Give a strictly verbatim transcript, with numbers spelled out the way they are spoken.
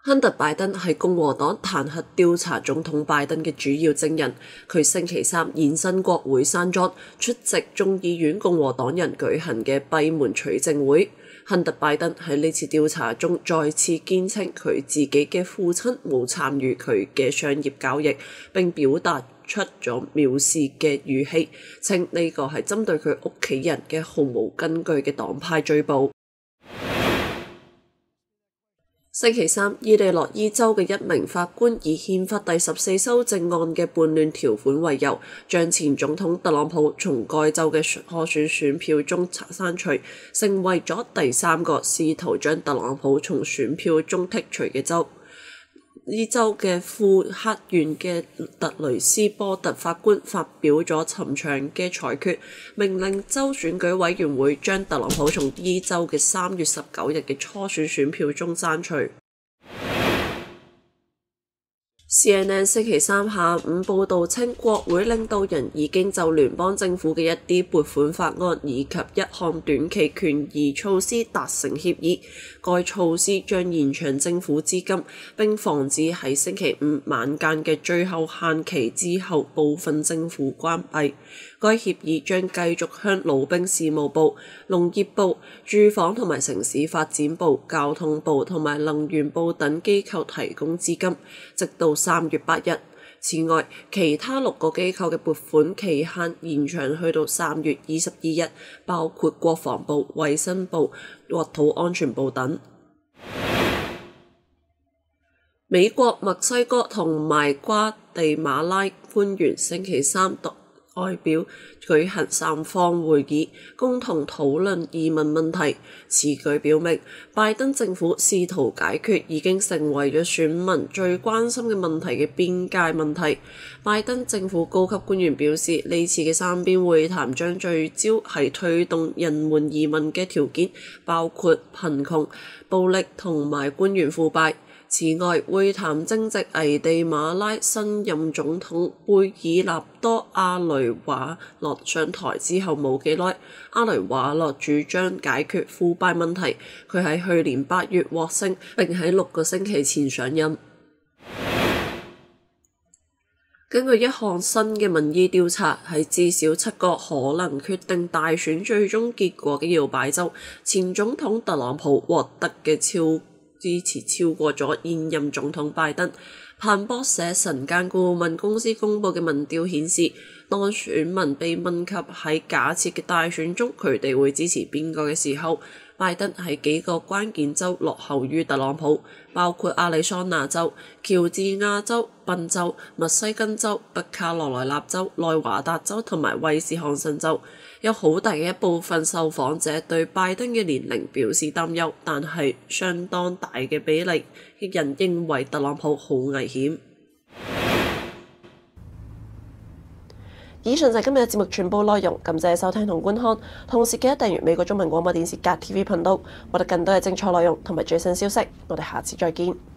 亨特·拜登係共和黨彈劾調查總統拜登嘅主要證人，佢星期三現身國會山莊出席眾議院共和黨人舉行嘅閉門取證會。亨特·拜登喺呢次調查中再次堅稱佢自己嘅父親冇參與佢嘅商業交易，並表達出咗藐視嘅語氣，稱呢個係針對佢屋企人嘅毫無根據嘅黨派追捕。星期三，伊利諾伊州嘅一名法官以憲法第十四修正案嘅叛亂條款為由，將前總統特朗普從該州嘅初選選票中刪除，成為咗第三個試圖將特朗普從選票中剔除嘅州。呢州嘅富克縣嘅特雷斯波特法官發表咗尋長嘅裁決，命令州選舉委員會將特朗普從呢州嘅三月十九日嘅初選選票中刪除。C N N 星期三下午報導稱，國會領導人已經就聯邦政府嘅一啲撥款法案以及一項短期權宜措施達成協議。該措施將延長政府資金，並防止喺星期五晚間嘅最後限期之後部分政府關閉。該協議將繼續向老兵事務部、農業部、住房同埋城市發展部、交通部同埋能源部等機構提供資金，直到三月八日。此外，其他六個機構嘅撥款期限延長去到三月二十二日，包括國防部、衛生部、國土安全部等。美國、墨西哥同埋瓜地馬拉官員星期三代表舉行三方會議，共同討論移民問題。此舉表明，拜登政府試圖解決已經成為咗選民最關心嘅問題嘅邊界問題。拜登政府高級官員表示，呢次嘅三邊會談將聚焦喺推動人們移民嘅條件，包括貧窮、暴力同埋官員腐敗。此外，會談正值危地馬拉新任總統貝爾納多阿雷瓦諾上台之後冇幾耐，阿雷瓦諾主張解決腐敗問題。佢喺去年八月獲勝，並喺六個星期前上任。根據一項新嘅民意調查，喺至少七個可能決定大選最終結果嘅搖擺州，前總統特朗普獲得嘅超支持超過咗現任總統拜登。彭博社晨間顧問公司公佈嘅民調顯示，當選民被問及喺假設嘅大選中佢哋會支持邊個嘅時候，拜登喺幾個關鍵州落後於特朗普，包括亞利桑那州、喬治亞州、賓州、密西根州、北卡羅來納州、內華達州同埋威斯康辛州。有好大嘅一部分受訪者對拜登嘅年齡表示擔憂，但係相當大嘅比例嘅人認為特朗普好危險。以上就係今日嘅節目全部內容，感謝收聽同觀看，同時記得訂閱美國中文廣播電視甲 T V 頻道，獲得更多嘅精彩內容同埋最新消息。我哋下次再見。